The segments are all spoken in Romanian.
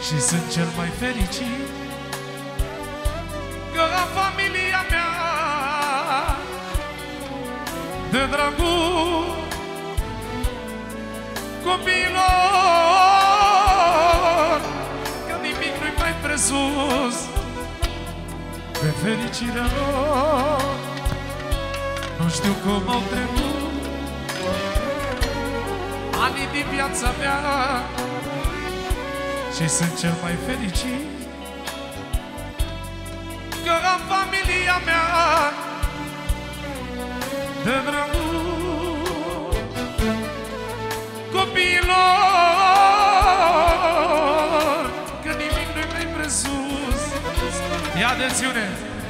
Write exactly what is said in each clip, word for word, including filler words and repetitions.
și sunt cel mai fericit că am familia mea de dragul copiilor, că nimic nu-i mai presus de fericirea lor. Nu știu cum au trecut anii din viața mea și sunt cel mai fericit că am familia mea de dragul copiilor, că nimic nu-i mai presus. Ia atențiune!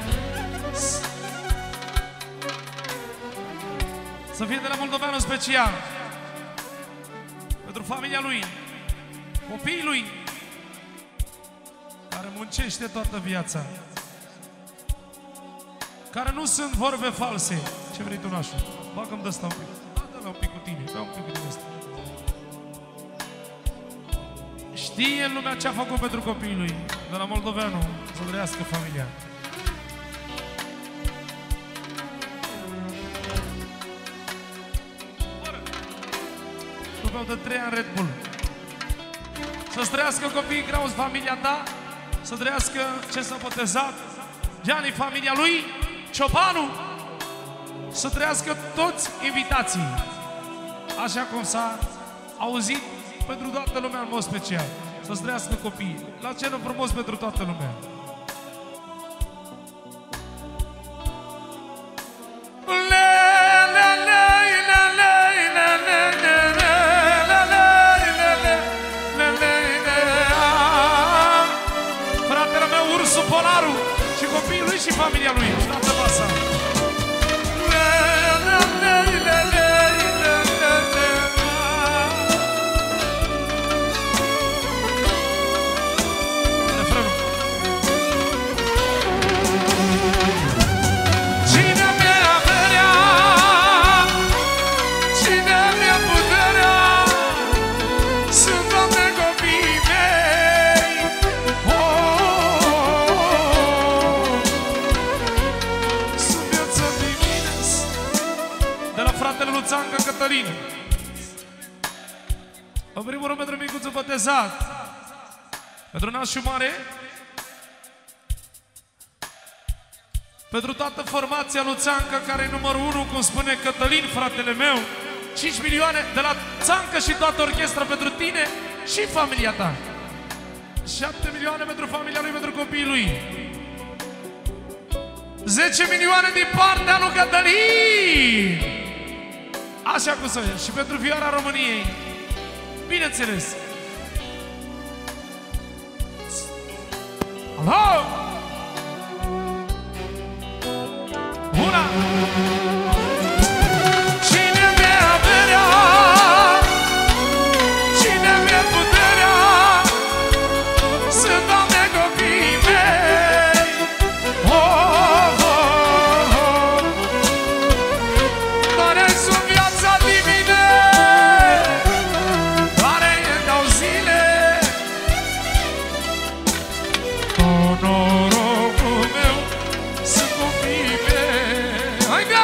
Să fie de la moldoveanul special pentru familia lui, copiii lui, care muncește toată viața, care nu sunt vorbe false. Ce vrei tu, nașul? Bagă-mi de ăsta un pic. Dă-l un pic cu tine, dă un pic cu tine ăsta. Știe în lumea ce a făcut pentru copiii lui. De la moldoveanul, să trăiască familia. De trei ani Red Bull. Să-ți trăiască copiii Kraus, familia ta. Să trăiască ce s-a botezat Gianni, familia lui, Ciobanu. Să trăiască toți invitații, așa cum s-a auzit, pentru toată lumea în mod special. Să-ți trăiască copiii. La cenă frumos pentru toată lumea. Polaru și copiii lui și familia lui. Și toată masa. Refrenul. Cine mi-a averea, cine mi-a puterea, sunt Doamne copiii mei. Fratele lui Țancă Cătălin. În primul rând pentru micuțul botezat, pentru nașul mare, pentru toată formația lui Țancă, care e numărul unu, cum spune Cătălin, fratele meu. cinci milioane de la Țancă și toată orchestra pentru tine și familia ta. șapte milioane pentru familia lui, pentru copiii lui. zece milioane din partea lui Cătălin. Așa cum să fie. Și pentru vioara României. Bineînțeles. Alo! Una! Cine mi-e averea, cine mi-e puterea, sunt Doamne copiii mei. Oh, oh, oh. Doar sunt viața divine, doare îmi dau zile. Norocul meu sunt copiii mei. Haide!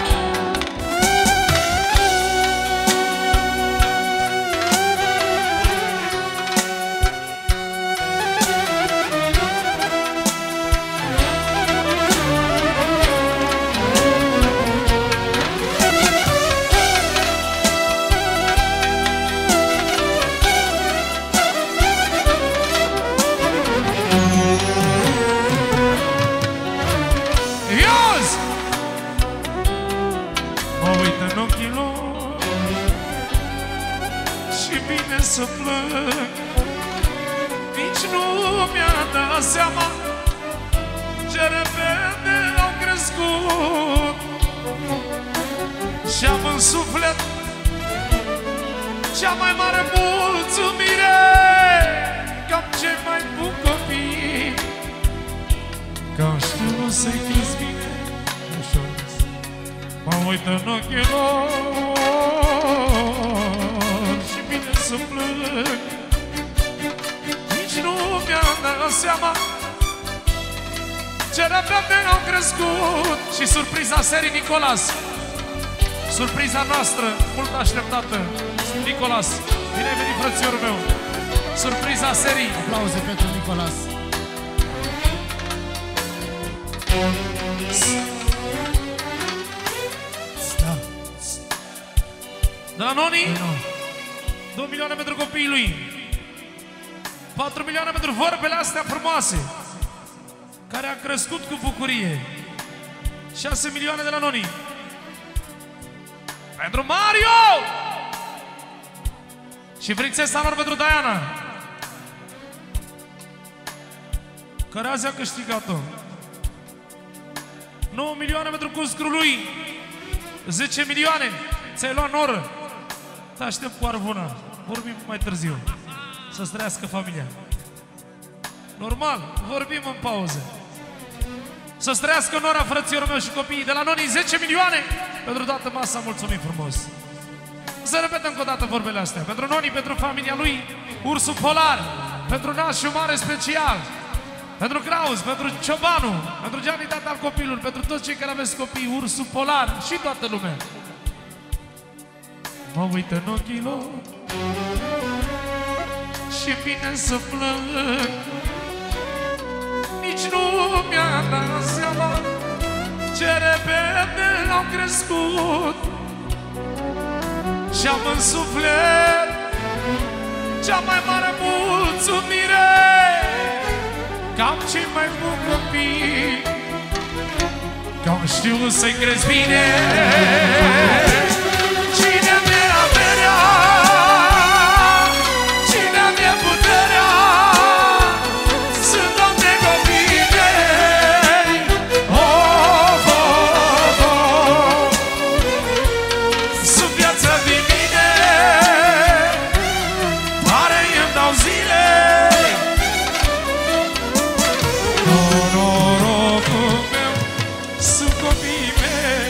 Să plâng, nici nu mi-a dat seama ce repede au crescut. Și-am în suflet cea mai mare mulțumire, că am cei mai buni copii, că știu să-i crezi bine. Mă uit în ochii lor și bine să plâng, nici nu nu mi-am dat seama ce repede au crescut. Și surpriza serii Nicolas, surpriza noastră, mult așteptată. Nicolas, bine ai venit, frățiorul meu. Surpriza serii. Aplauze pentru Nicolas. Da. De la Noni, No. două milioane pentru copiii lui, patru milioane pentru vorbele astea frumoase, care a crescut cu bucurie. șase milioane de la Noni pentru Mario și prințesa lor pentru Diana, care azi a câștigat-o. nouă milioane pentru cuscrul lui, zece milioane. Ți-ai luat noră. Te aștept cu arvuna. Vorbim mai târziu. Să-ți trăiască familia. Normal, vorbim în pauză. Să-ți trăiască nora, frățiorul meu și copiii de la Noni, zece milioane pentru toată masa. Mulțumim frumos. Să repetăm încă o dată vorbele astea. Pentru Noni, pentru familia lui, ursul polar, pentru nașul mare special, pentru Kraus, pentru Ciobanu, pentru Gianni, tata al copilului, pentru toți cei care aveți copii, ursul polar și toată lumea. Mă uit în ochii lor și vine să plâng. Nici nu mi-a dat seama ce repede au crescut. Și-am în suflet cea mai mare mulțumire că am cei mai buni copii, că am știut să-i cresc bine. Cine mi-e averea, cine mi-e puterea, sunt om de copii mei. Of, of, of, sunt viața din mine, pare îmi dau zile. Norocul meu sunt copiii mei.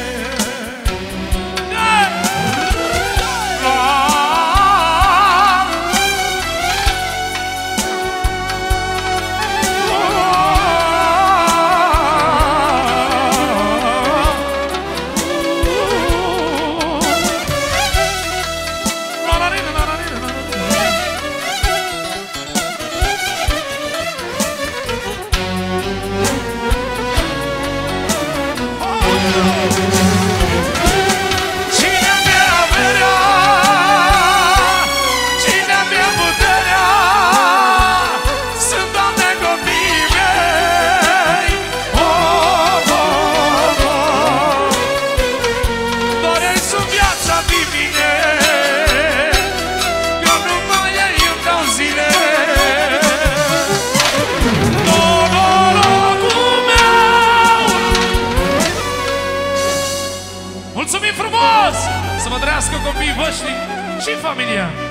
Mulțumim frumos! Să vă trăiască copiii voștri și familia!